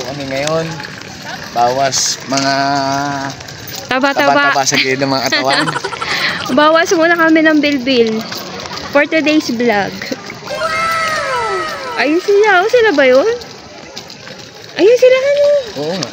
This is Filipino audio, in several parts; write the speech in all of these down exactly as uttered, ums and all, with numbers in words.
kami ngayon. Bawas mga Taba-taba. taba-taba sa gilid ng mga katawan. Bawas muna kami ng bilbil for today's vlog. Ayun sila. O, sila ba yun? Ayun sila ano? Oo nga.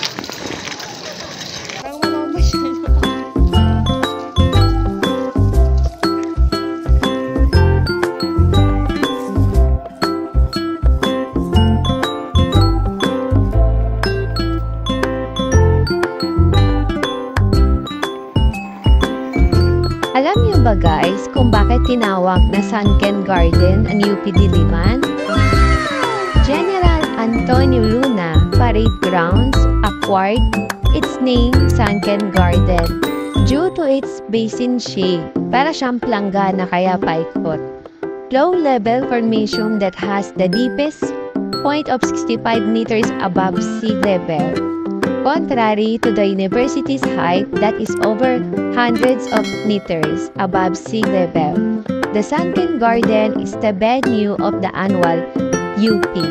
Alam niyo ba guys kung bakit tinawag na Sunken Garden ang U P Diliman? General Antonio Luna Parade Grounds acquired its name Sunken Garden due to its basin shape, para siyang planggana kaya paikot. Low-level formation that has the deepest point of sixty-five meters above sea level. Contrary to the university's height that is over hundreds of meters above sea level, the Sunken Garden is the venue of the annual U P.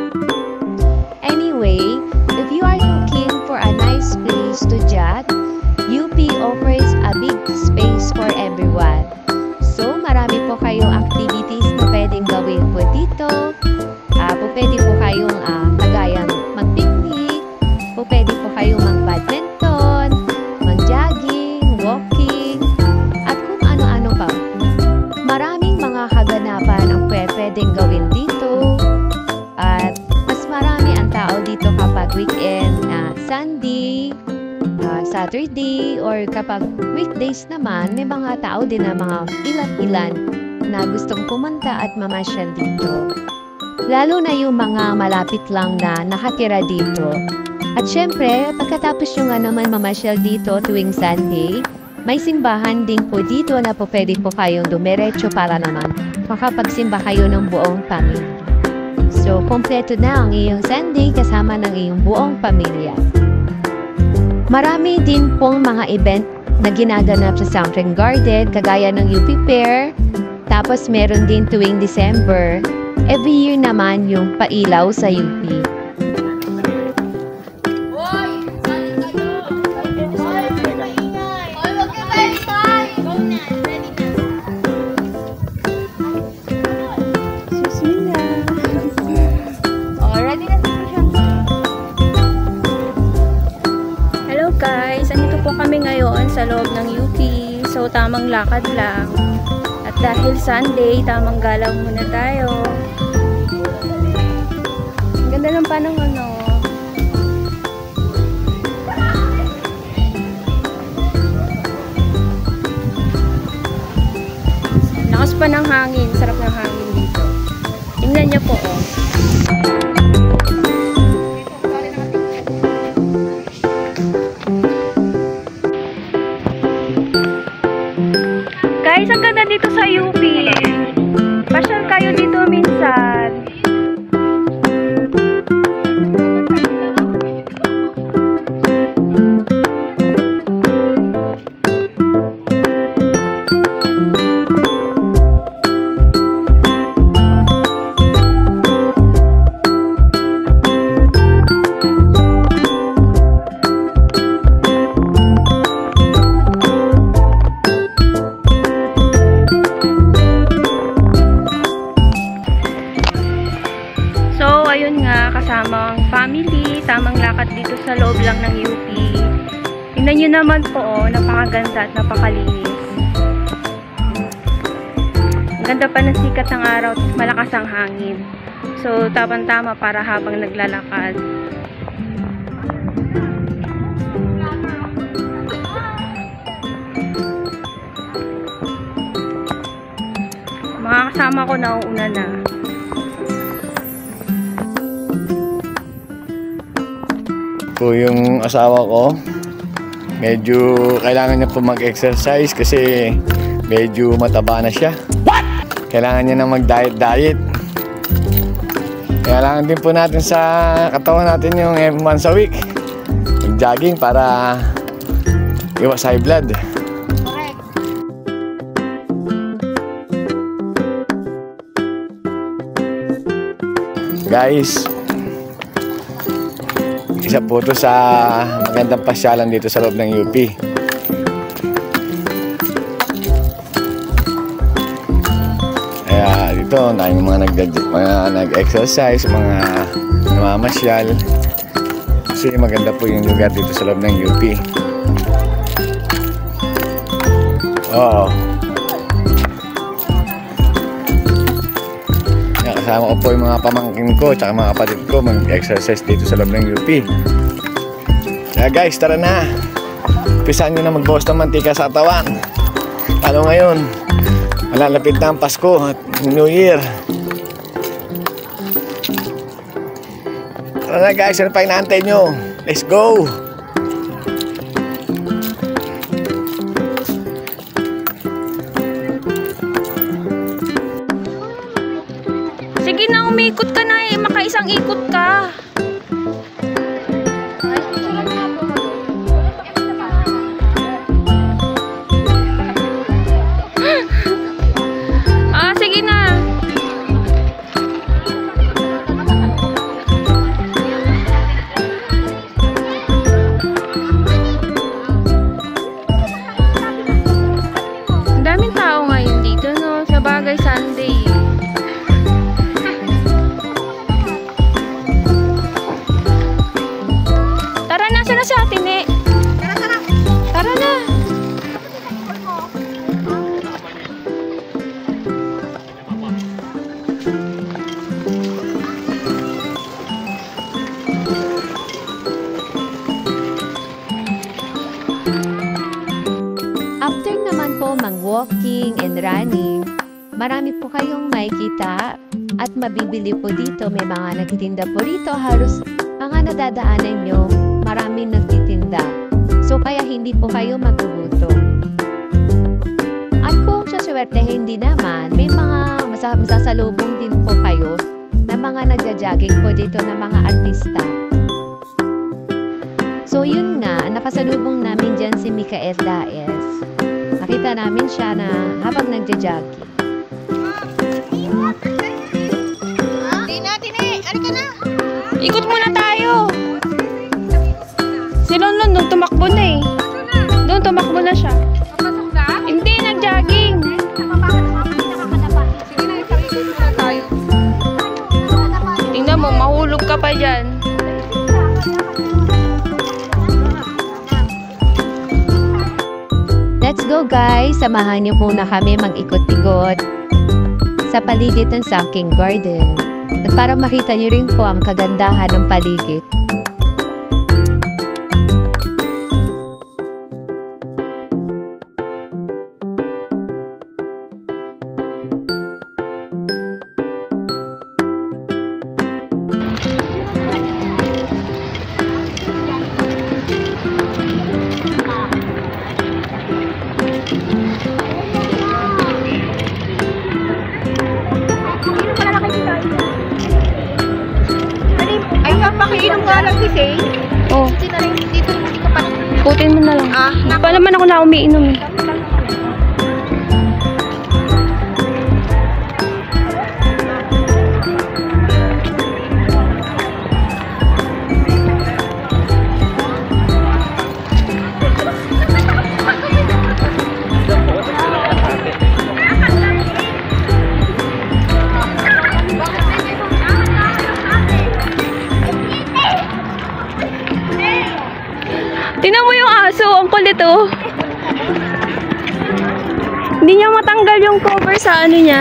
Anyway, if you are looking for a nice place to chat, U P offers a big space for everyone. So, marami po kayong activities na pwedeng gawin po dito. Uh, po pwede po kayong uh, kagayang mag-picnic, po pwede po kayong mag-badminton, mag-jogging, walking, at kung ano-ano pa. Maraming mga kaganapan ang pwedeng gawin dito. At mas marami ang tao dito kapag weekend na uh, Sunday, uh, Saturday, or kapag weekdays naman, may mga tao din na mga ilan-ilan na gustong pumunta at mamasyal dito. Lalo na yung mga malapit lang na nakatira dito. At syempre, pagkatapos nyo nga naman mamasyal dito tuwing Sunday, may simbahan din po dito na po pwede po kayong dumiretso para naman makapagsimba kayo ng buong pamilya. So, kompleto na ang iyong Sunday kasama ng iyong buong pamilya. Marami din pong mga event na ginaganap sa Sunken Garden, kagaya ng U P Fair. Tapos meron din tuwing December. Every year naman yung pailaw sa U P. Guys, andito po kami ngayon sa loob ng U P. So, tamang lakad lang. At dahil Sunday, tamang galaw muna tayo. Ang ganda ng panahon, no? Lakas pa ng hangin. Sarap ng hangin dito. Tingnan niyo po, oh. Guys, ang ganda dito sa U P. Pasyal kayo dito minsan. Ayun nga, kasama ang family, tamang lakad dito sa loob lang ng U P. Tingnan nyo naman po, oh, napakaganda at napakalinis. Ang ganda pa ng sikat ng araw at malakas ang hangin. So, tamang-tama para habang naglalakad. Mga kasama ko nauuna na. Po yung asawa ko, medyo kailangan niya po mag-exercise kasi medyo mataba na siya. What? Kailangan niya na mag-diet-diet. Kailangan din po natin sa katawan natin yung once a week mag-jogging para iwas high blood. Guys, isa po ito sa magandang pasyalan dito sa loob ng U P. Kaya dito, daming mga nag-exercise, mga namamasyal. Kasi maganda po yung lugar dito sa loob ng U P. Oo. Kasama ko po yung mga pamangkin ko at mga kapatid ko mag-exercise dito sa loob ng U P. Kaya guys, tara na. Umpisahan nyo na magbawas ng mantika sa katawan. Lalo ngayon, malalapit na ang Pasko at New Year. Tara na guys, ano pa inaantay nyo? Let's go! Sige na, umikot ka na eh. Makaisang ikot ka. Ah, sige na. Ang daming tao ngayon dito, no? Sa bagay, Sunday. Tara na sa atin eh. Tara, tara. Tara na. After naman po mang-walking and running, marami po kayong makikita at mabibili po dito. May mga nagtitinda po rito. Halos mga nadadaanan nyo, maraming nagtitinda. So kaya hindi po kayo magugutom. At kung saswertehin din naman, may mga masa masasalubong din po kayo na mga nagja-jogging po dito na mga artista. So yun nga, nakasalubong namin dyan si Mikael Daes. Nakita namin siya na habang nagja-jogging. Ikot muna tayo. Si Lonlon doon tumakbo na eh. Doon tumakbo na siya. Hindi, nag-jogging. Tingnan mo, mahulog ka pa dyan. Let's go guys! Samahan niyo muna kami mag-ikot-ikot sa paligid ng Sangking Garden. At para makita niyo rin po ang kagandahan ng paligid. Pakiinom nga lang si Say. Oh. Putin mo na lang. Ah, hindi pa naman ako na umiinom eh. Tingnan mo yung aso, ang kulit oh. Hindi niya matanggal yung cover sa ano niya.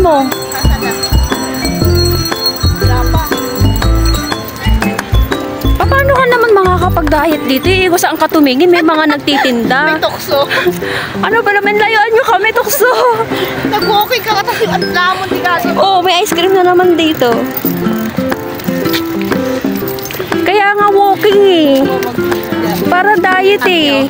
mo? Paano ka naman makakapag-diet dito? Eh, kung saan ka tumingin, may mga nagtitinda. May tukso. Ano ba naman, layuan nyo kami, tukso. Nag-walking ka kasi yung lamon di gaso. Oo, oh, may ice cream na naman dito. Kaya nga walking eh. Para diet eh.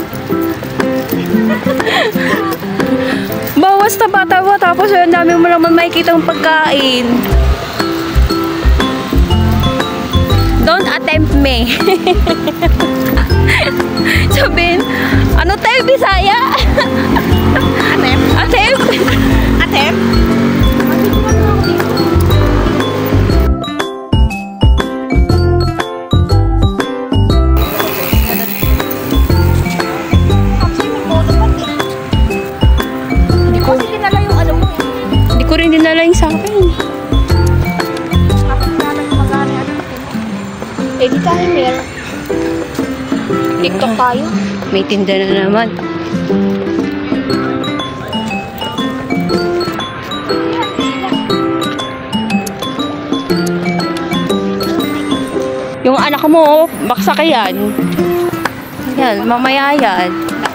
Bawas taba-taba tapos ang dami mo naman makikita ng pagkain. Don't attempt me. Sabihin, ano tayo Bisaya? Attempt? Attempt? Attempt? Hindi ko, Kasi dinala yung ano mo. hindi ko rin dinala yung sa akin. Kasi dinala yung magana ano. Eh di tayo meron. TikTok tayo. May tinda na naman. Yung anak mo, baksa ka yan. Yan, mamaya yan.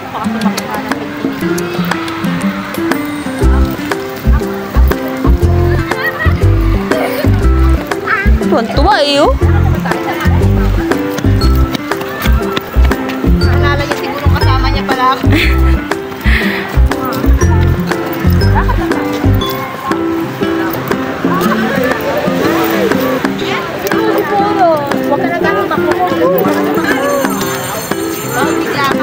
Tuwan-tuwa eh, oh. Naalala niya siguro kasama niya pala ako. Huwag ka nagkakamak mo. Bigla ka.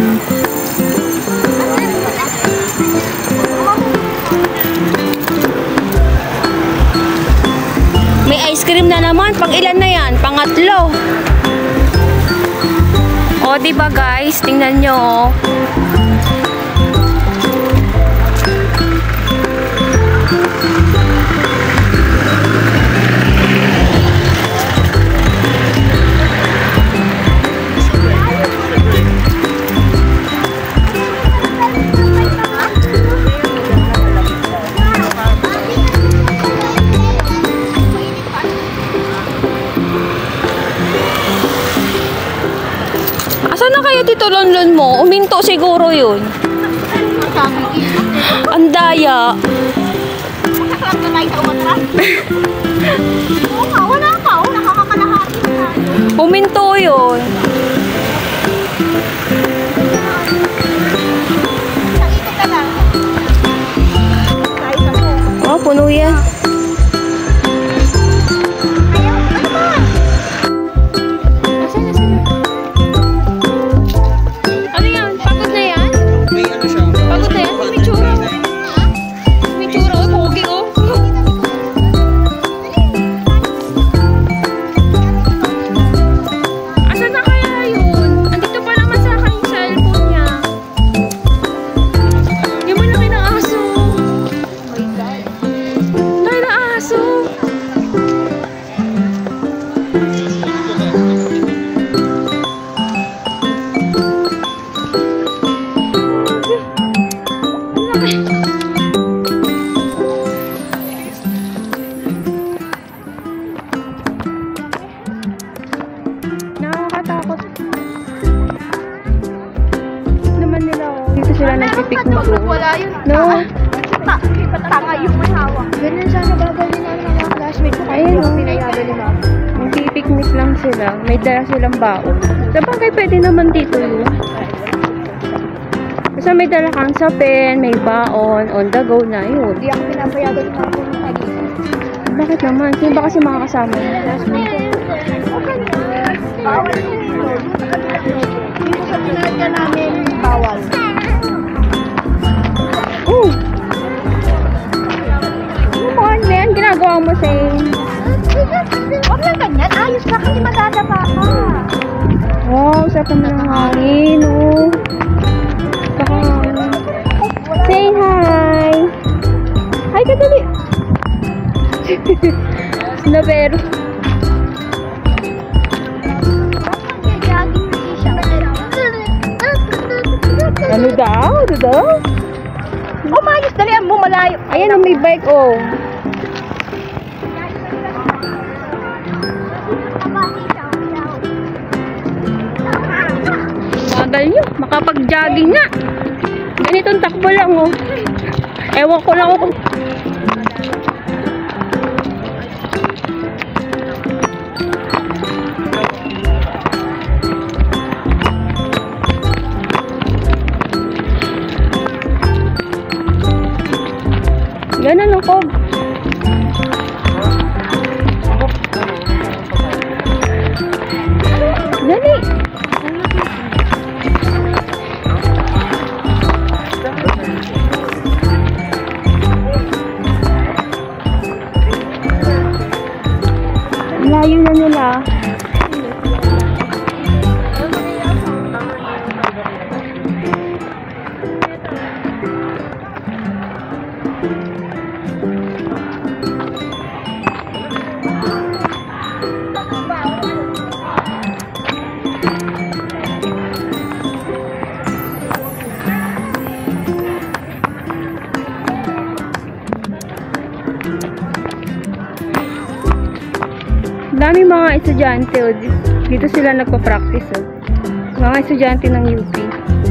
May ice cream na naman. Pang ilan na yan? Pangatlo. O, diba guys? Tingnan nyo. oh. Asan na kaya Tito Lonlon mo? Uminto siguro yun. Ang daya. Masarap na tayo sa umatras. Oo nga, wala pa. Oh, nakakakalahati na tayo. Uminto yun. Nakikot ka lang. Tayo sa mo. Oh, puno yan. Ayaw, ano ba? Asan na sila? Ano yan? Pagod na yan? May ano siya. Pagod na yan? May tsura. May tsura. Oh, pogi oh. Asan na kaya yun? Andito pa naman sa akin yung cellphone niya. Yung malaki na aso. Tayo na aso. Nakakatakot. Naman nila oh. Dito sila nagpipiknik oh. Wala yun. No? Ta tanga yung may hawak. Ganun sana gagawin namin ng mga classmate ko. Kaya Ayun, yung oh. pinayagan ni mama. Nagpipiknik lang sila. May dala silang baon. Sabagay pwede naman dito yun. Basta may dala kang sapin, may baon, on the go na yun. Hindi ako pinapayagan ni mama ng pagising. Bakit naman? Sino ba kasi makakasama niya? Okay na. Bawal yun. Dito sa pinagka namin, bawal. Oh! Ano mo, Ben? Ginagawa mo, Shane? Huwag lang ganyan. Ayos ka kasi madadapa ka. Wow, sarap naman ng hangin, oh. Saka, say hi! Hi ka dali! Snapper! Ano daw? Ano daw? Oh, mayos, dalihan mo, malayo. Ayan, oh, may bike, oh. Bagal nyo, makapag-jogging nga. Ganitong takbo lang, oh. Ewan ko lang ako. Ganun ako. Dali. Layo na nila. Dami mga estudyante, oh. Dito sila nagpa-practice, oh. Mga estudyante ng U P.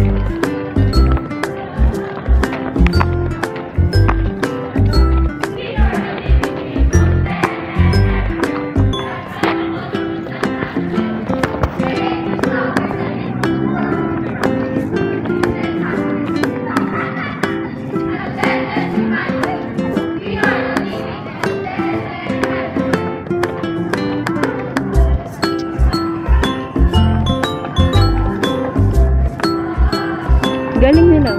Galing nila.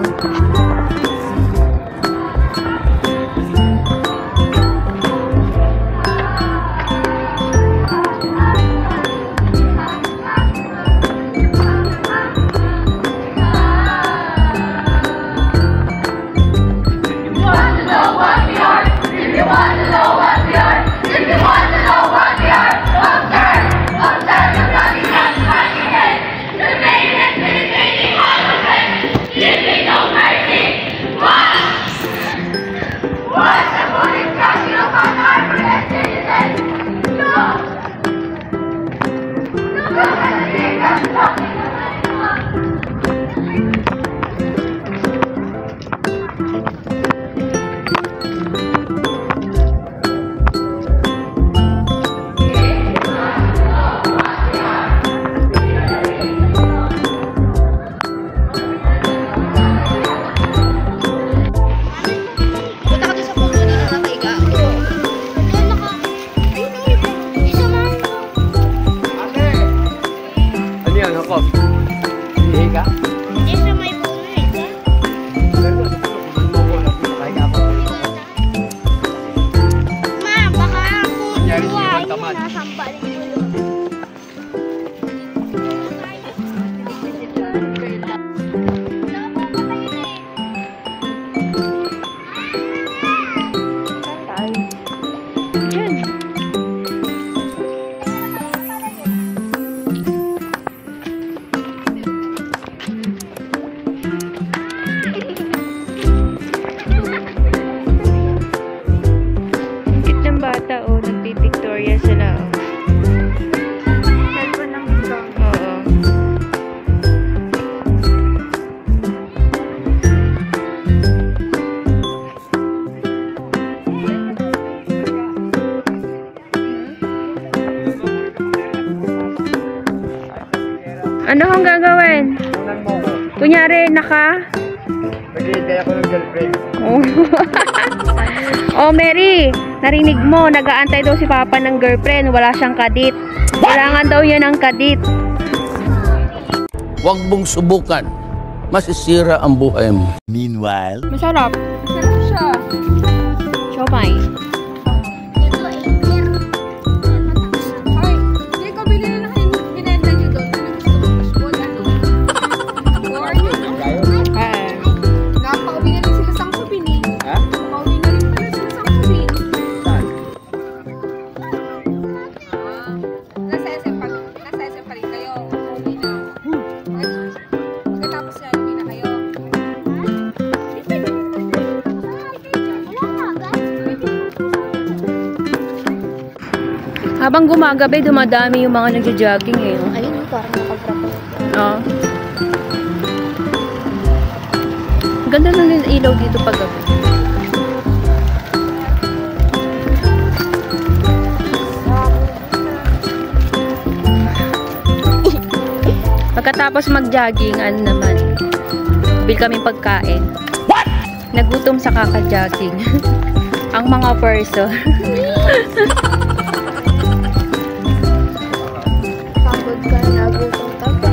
Ano ang gagawin? Kunyari, naka? Maghihintay ako ng girlfriend. Oh. Oh, Mary, narinig mo, nag-aantay daw si Papa ng girlfriend. Wala siyang kadit. Kailangan daw niya ng kadit. Huwag mong subukan. Masisira ang buhay mo. Meanwhile, Masarap. Sarap siya. Siomay. Ay, hindi ko bilhin na kayo binenta nyo doon. Ah. Nakapauwi na rin sila sa Kubini. ha? Nakapauwi na rin pala sila sa Kubini. Saan? Nasa S M pa, nasa S M pa rin kayo. Uwi na. Pagkatapos na, uwi na kayo. Habang gumagabi, dumadami yung mga nagja-jogging eh. Oh. Ayun, parang nakabrako. Oo. Ganda na yung ilaw dito pag gabi. Pagkatapos mag-jogging, ano naman, bil kaming pagkain. What? Nagutom sa kaka-jogging. Ang mga person. Pagod ka, nagutom ka pa.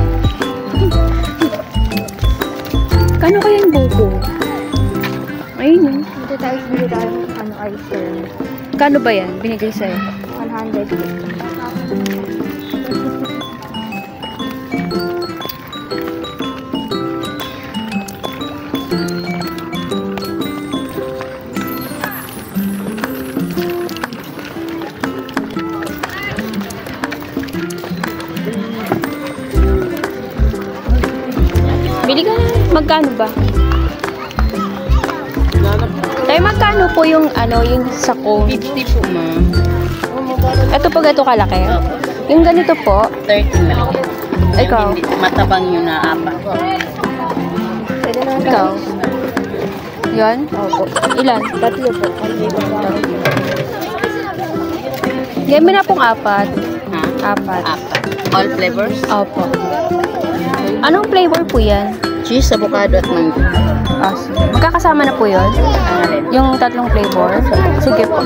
Kano kaya yung buko? Ayun yun. Dito tayo hindi tayo ano ice cream. Kano ba yan? Binigay sa'yo? one hundred. Bili ka na. Magkano ba? Tayo magkano po yung ano, yung sa cone? fifty po, ma'am. Ito po gato kalaki? Yung ganito po, thirty maliit. Ikaw? Yung hindi- matabang yun na apat. Pwede na ikaw. Yan? Opo. Ilan? Tatlo po. Yan mo na pong apat. Ha? Apat. Apat. All flavors? Opo. Anong flavor po yan? Cheese, avocado, at mango. Ah, sige. Magkakasama na po yun? Ang alin? Yung tatlong flavor? Sige po.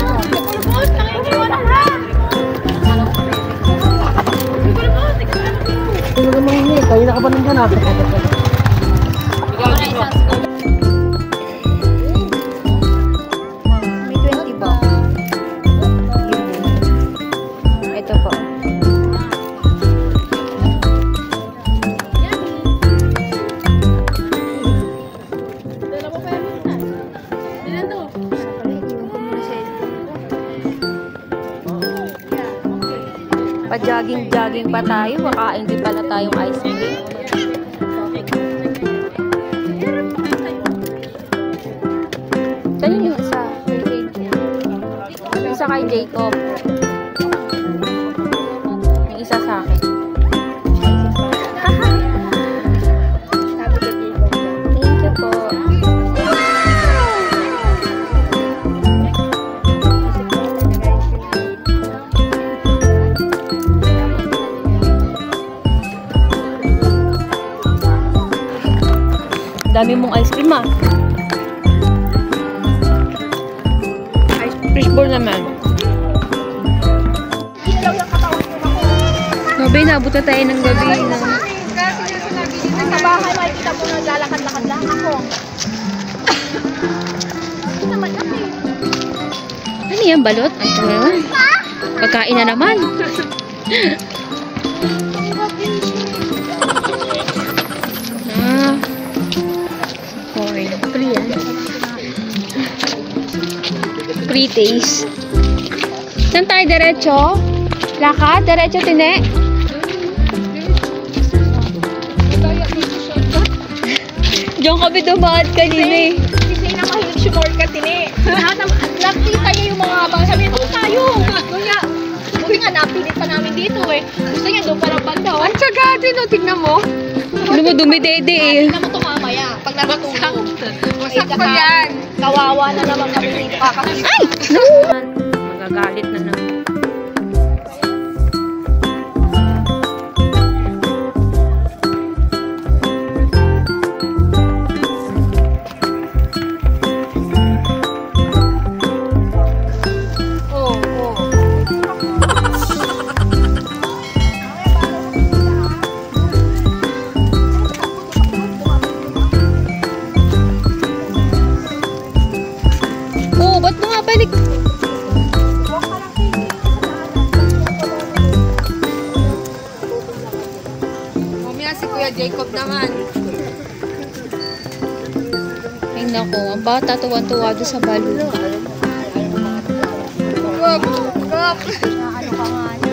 Kayo na ka ba nandiyan natin? May twenty ba? Ito po. Pa-jogging-jogging pa tayo. Makain din pala tayong ice cream. Saan yun yung isa? Yung isa kay Jacob. Yung isa sa akin. Thank you po. Dami mong ice cream ah. Ice fishball naman. Gabi, naabot na tayo ng gabi. Na. Sa bahay, makikita mo naglalakad-lakad lang ako. Ano naman kasi? Ano yan, balot? Ay, ito naman. Pagkain na naman. Ah. Okay. Free yan. Free taste. Saan tayo diretso? Lakad? Diretso, tine? Diyan kami dumaan kanina eh. Kasi na mahilig shortcut din eh. Nakita niya yung mga bang sabi niya, doon tayo. Kuya, buti nga napilit pa namin dito eh. Gusto niya doon parang banda. Ang tsaga din o, tignan mo. Ano mo, dumidede eh. Tignan mo ito mamaya, pag natutulog. Wasak pa yan. Kawawa na naman kami dito kakasip. Ay! No! Magagalit na naman. Oh, ba't bumabalik? Mamaya si Kuya Jacob naman. Ay nako, ang bata tuwan-tuwa doon sa balon. Wag, wag. Ano ka nga niya?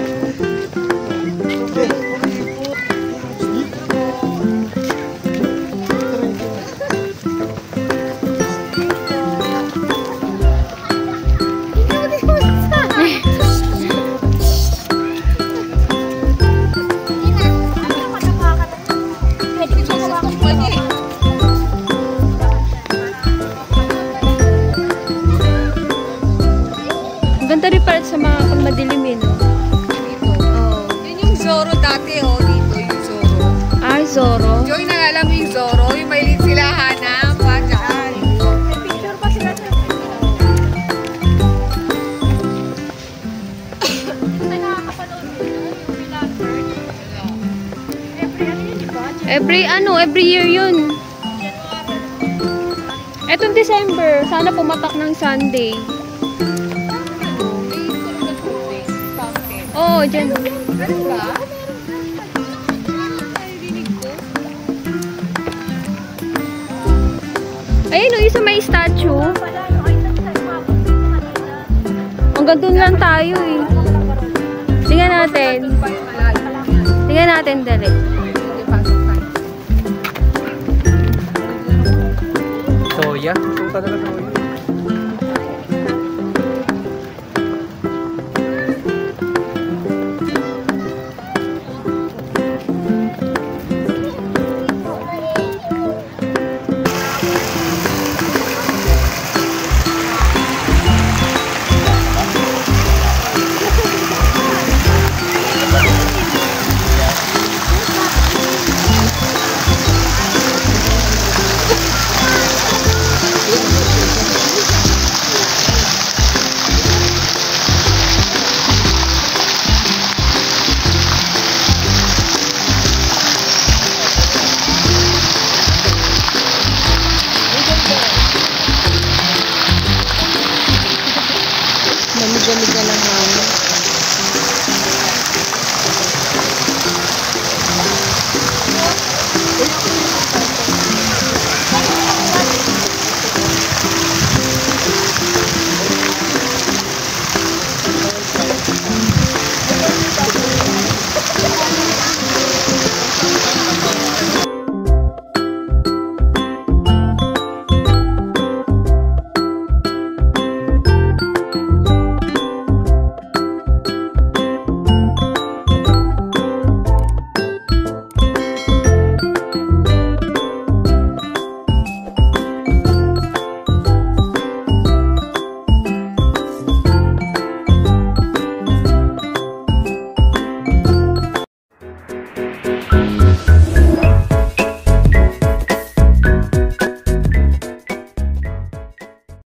Every ano, every year yun. Etong December, sana pumatak ng Sunday. Oo, oh, dyan. Ayun, no, isa may statue. Hanggang doon lang tayo eh. Tingnan natin. Tingnan natin dali. Soya? Gusto ko talaga soya.